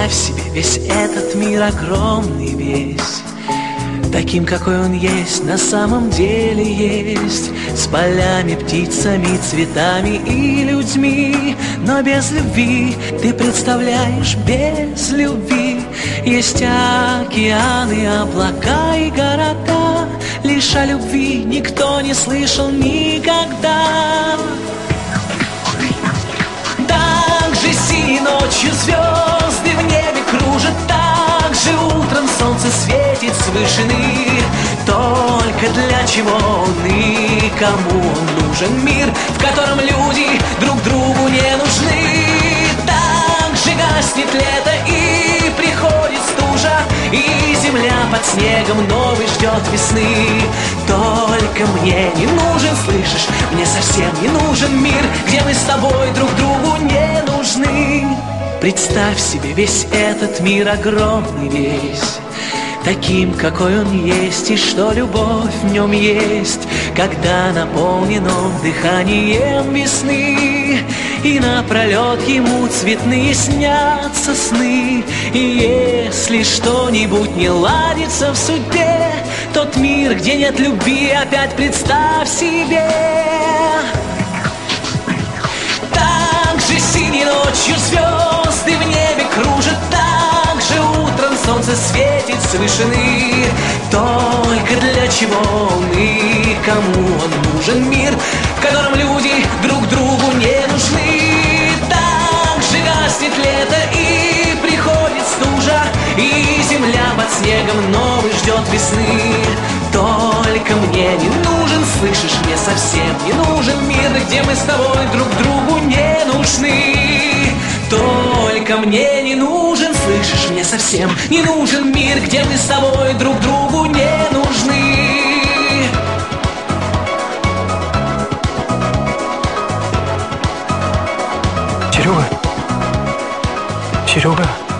Представь себе весь этот мир огромный весь, таким, какой он есть, на самом деле есть, с полями, птицами, цветами и людьми. Но без любви, ты представляешь, без любви есть океаны, облака и города. Лишь о любви никто не слышал никогда. Так же синей ночью звезды в небе кружат, так же утром солнце светит с вышины. Только для чего он и кому он нужен мир, в котором люди друг другу не нужны? Так же гаснет лето и приходит стужа, и земля под снегом новый ждет весны. Только мне не нужен, слышишь, мне совсем не нужен мир, где мы с тобой друг другу не нужны. Представь себе весь этот мир огромный весь, таким, какой он есть, и что любовь в нем есть, когда наполнен он дыханием весны. И напролет ему цветные снятся сны. И если что-нибудь не ладится в судьбе, тот мир, где нет любви, опять представь себе. Так же синей ночью звезды в небе кружат, так же утром солнце светит с вышины. Только для чего он и кому он нужен мир, в котором люди друг другу не нужны? Так же гаснет лето и приходит стужа, и земля под снегом новый ждет весны. Только мне не нужен, слышишь, мне совсем не нужен мир, где мы с тобой друг другу не нужны. Только мне не нужен, слышишь, мне совсем не нужен мир, где мы с тобой друг другу не нужны. Серега, Серега.